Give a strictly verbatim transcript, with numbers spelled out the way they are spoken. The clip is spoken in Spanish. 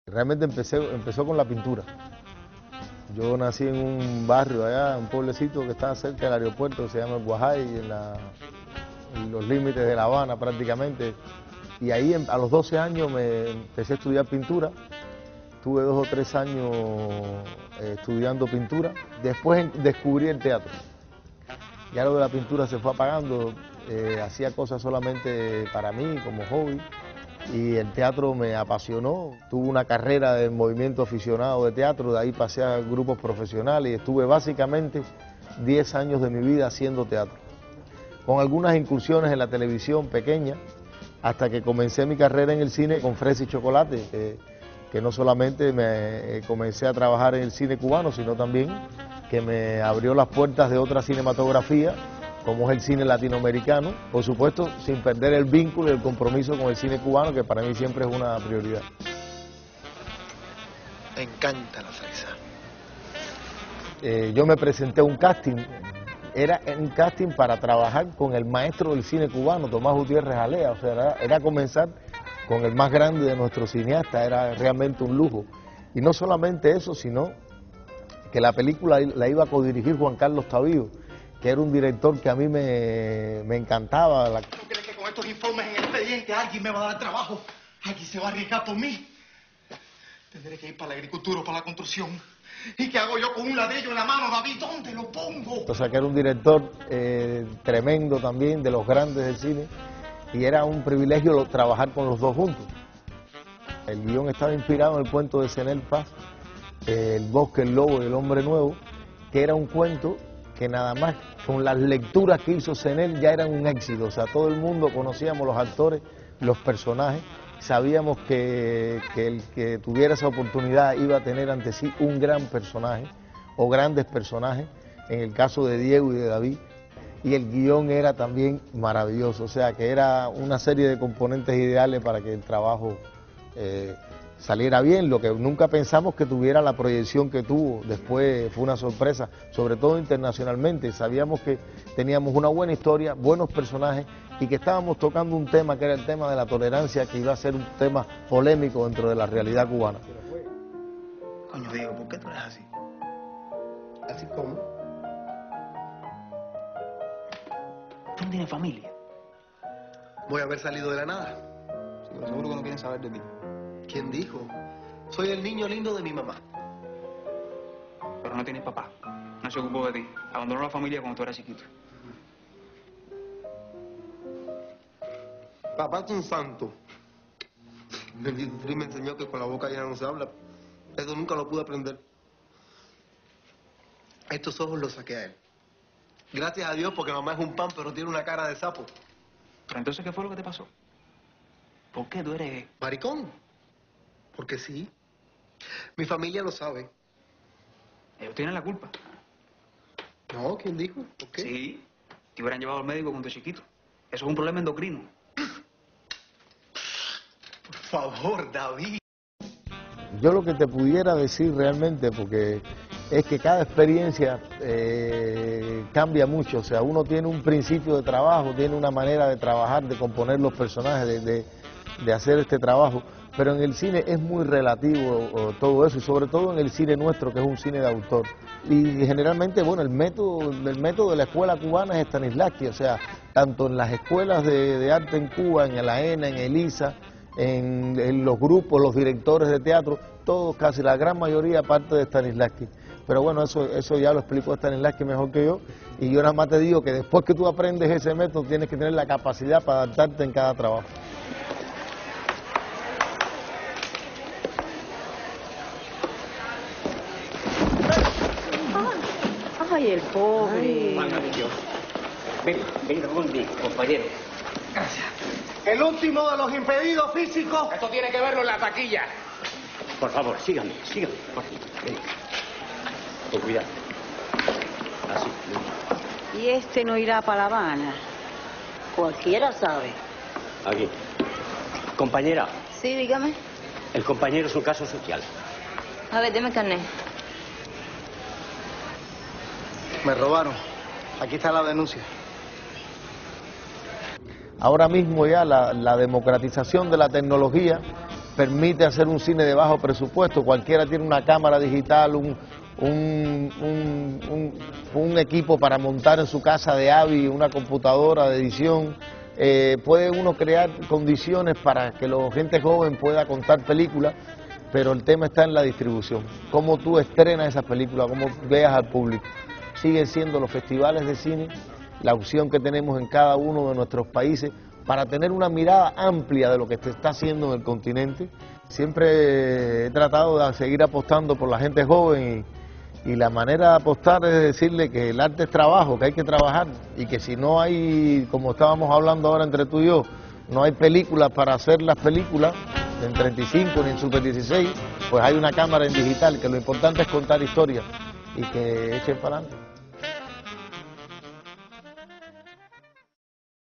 Realmente empecé, empezó con la pintura. Yo nací en un barrio allá, un pueblecito que está cerca del aeropuerto, que se llama El Guajay, en, la, en los límites de La Habana prácticamente. Y ahí a los doce años me empecé a estudiar pintura. Tuve dos o tres años eh, estudiando pintura. Después descubrí el teatro. Ya lo de la pintura se fue apagando, eh, hacía cosas solamente para mí, como hobby. Y el teatro me apasionó. Tuve una carrera de movimiento aficionado de teatro, de ahí pasé a grupos profesionales y estuve básicamente diez años de mi vida haciendo teatro. Con algunas incursiones en la televisión pequeña, hasta que comencé mi carrera en el cine con Fresa y Chocolate, que, que no solamente me comencé a trabajar en el cine cubano, sino también que me abrió las puertas de otra cinematografía, como es el cine latinoamericano, por supuesto sin perder el vínculo y el compromiso con el cine cubano, que para mí siempre es una prioridad. Me encanta la fresa. Eh, yo me presenté a un casting, era un casting para trabajar con el maestro del cine cubano, Tomás Gutiérrez Alea, o sea, era, era comenzar con el más grande de nuestros cineastas, era realmente un lujo. Y no solamente eso, sino que la película la iba a codirigir Juan Carlos Tavío, que era un director que a mí me, me encantaba. La... ¿Tú crees que con estos informes en el expediente alguien me va a dar trabajo? ¿Alguien se va a arriesgar por mí? Tendré que ir para la agricultura o para la construcción. ¿Y qué hago yo con un ladrillo en la mano, David? ¿Dónde lo pongo? O sea, que era un director eh, tremendo también, de los grandes del cine, y era un privilegio trabajar con los dos juntos. El guión estaba inspirado en el cuento de Zenel Paz, eh, El bosque, el lobo y el hombre nuevo, que era un cuento que nada más con las lecturas que hizo Zenel ya eran un éxito. O sea, todo el mundo conocíamos los actores, los personajes, sabíamos que, que el que tuviera esa oportunidad iba a tener ante sí un gran personaje o grandes personajes, en el caso de Diego y de David, y el guión era también maravilloso, o sea que era una serie de componentes ideales para que el trabajo eh, saliera bien, lo que nunca pensamos que tuviera la proyección que tuvo. Después fue una sorpresa, sobre todo internacionalmente. Sabíamos que teníamos una buena historia, buenos personajes y que estábamos tocando un tema que era el tema de la tolerancia, que iba a ser un tema polémico dentro de la realidad cubana. Coño, Diego, ¿por qué tú eres así? ¿Así cómo? ¿Tú no tienes familia? Voy a haber salido de la nada. Sí, pero seguro que no quieren saber de mí. ¿Quién dijo? Soy el niño lindo de mi mamá. Pero no tienes papá. No se ocupó de ti. Abandonó la familia cuando tú eras chiquito. Papá es un santo. El Free me enseñó que con la boca llena no se habla. Eso nunca lo pude aprender. Estos ojos los saqué a él. Gracias a Dios porque mamá es un pan, pero tiene una cara de sapo. Pero entonces, ¿qué fue lo que te pasó? ¿Por qué tú eres...? ¿Maricón? Porque sí. Mi familia lo sabe. Ellos tienen la culpa. No, ¿quién dijo? ¿Por qué? Sí. Te hubieran llevado al médico cuando chiquito. Eso es un problema endocrino. Por favor, David. Yo lo que te pudiera decir realmente, porque es que cada experiencia eh, cambia mucho, o sea, uno tiene un principio de trabajo, tiene una manera de trabajar, de componer los personajes, de, de, de hacer este trabajo, pero en el cine es muy relativo o, todo eso, y sobre todo en el cine nuestro, que es un cine de autor. Y generalmente, bueno, el método, el método de la escuela cubana es Stanislavski, o sea, tanto en las escuelas de, de arte en Cuba, en la E N A, en el I S A, en, en los grupos, los directores de teatro, todos, casi la gran mayoría parte de Stanislavski. Pero bueno, eso, eso ya lo explicó Stanislavski mejor que yo, y yo nada más te digo que después que tú aprendes ese método tienes que tener la capacidad para adaptarte en cada trabajo. Ay, el pobre. Mándame Dios. Venga, venga conmigo, compañero. Gracias. El último de los impedidos físicos. Esto tiene que verlo en la taquilla. Por favor, síganme, síganme. Por favor. Venga. Con cuidado. Así. Venga. Y este no irá para La Habana. Cualquiera sabe. Aquí. Compañera, Sí, dígame. el compañero es un caso social. A ver, deme el carnet. Me robaron. Aquí está la denuncia. Ahora mismo ya la, la democratización de la tecnología permite hacer un cine de bajo presupuesto. Cualquiera tiene una cámara digital, un, un, un, un, un equipo para montar en su casa de A V I, una computadora de edición. Eh, puede uno crear condiciones para que la gente joven pueda contar películas, pero el tema está en la distribución. Cómo tú estrenas esas películas, cómo veas al público. Siguen siendo los festivales de cine la opción que tenemos en cada uno de nuestros países para tener una mirada amplia de lo que se está haciendo en el continente. Siempre he tratado de seguir apostando por la gente joven y, y la manera de apostar es decirle que el arte es trabajo, que hay que trabajar y que si no hay, como estábamos hablando ahora entre tú y yo, no hay películas para hacer las películas en treinta y cinco ni en Super dieciséis, pues hay una cámara en digital, que lo importante es contar historias y que echen para adelante.